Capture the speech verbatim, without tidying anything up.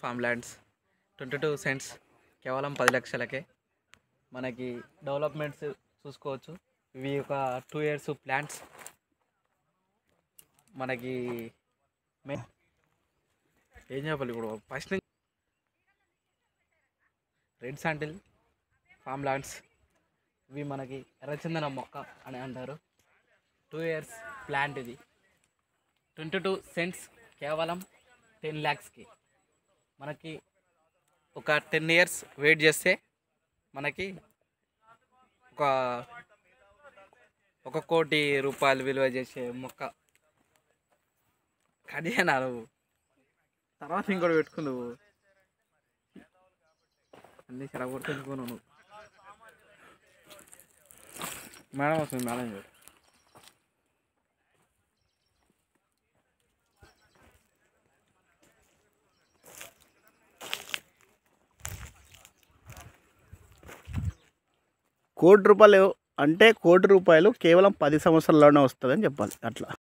Form lands twenty two cents కేవలం పది లక్షలకే మనకి డెవలప్మెంట్స్ చూసుకోవచ్చు. ఇవి ఒక టూ ఇయర్స్ ప్లాంట్స్ మనకి మే ఏం చెప్పాలి ఇప్పుడు ఫస్ట్ నుంచి రెడ్ శాండిల్ ఫామ్ ల్యాండ్స్ ఇవి మనకి ఎర్రచందనం మొక్క అని అంటారు. టూ ఇయర్స్ ప్లాంట్ ఇది ట్వంటీ టూ సెంట్స్ కేవలం టెన్ ల్యాక్స్కి. మనకి ఒక టెన్ ఇయర్స్ వెయిట్ చేస్తే మనకి ఒక ఒక కోటి రూపాయలు విలువ చేసే మొక్క. కడియానా నువ్వు తర్వాత ఇంకోటి పెట్టుకు నువ్వు అన్నీ చెడగొట్టుకున్నావు నువ్వు. మేడం వస్తుంది, మేడం చూడు. కోటి రూపాయలు అంటే కోటి రూపాయలు కేవలం పది సంవత్సరాల్లోనే వస్తుందని చెప్పాలి అట్లా.